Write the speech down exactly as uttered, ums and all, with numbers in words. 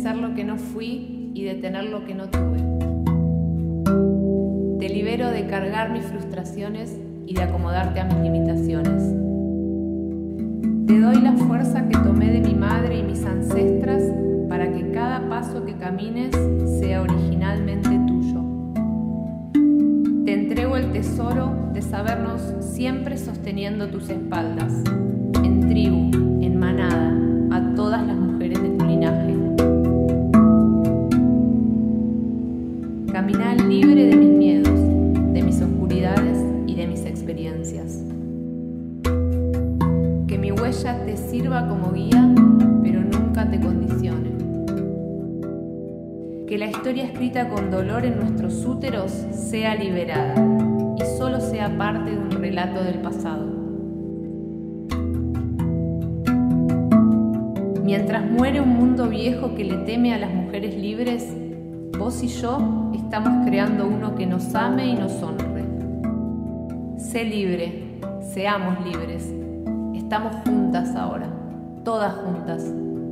ser lo que no fui y de tener lo que no tuve. Te libero de cargar mis frustraciones y de acomodarte a mis limitaciones. Te doy la fuerza que tomé de mi madre y mis ancestras para que cada paso que camines sea originalmente tuyo. Te entrego el tesoro de sabernos siempre sosteniendo tus espaldas, en tribu, en manada, a todas las mujeres de tu linaje. Caminá libre de mis miedos, de mis oscuridades y de mis experiencias. Que mi huella te sirva como guía, pero nunca te condicione. Que la historia escrita con dolor en nuestros úteros sea liberada y solo sea parte de un relato del pasado. Mientras muere un mundo viejo que le teme a las mujeres libres, vos y yo estamos creando uno que nos ame y nos honre. Sé libre, seamos libres. Estamos juntas ahora, todas juntas.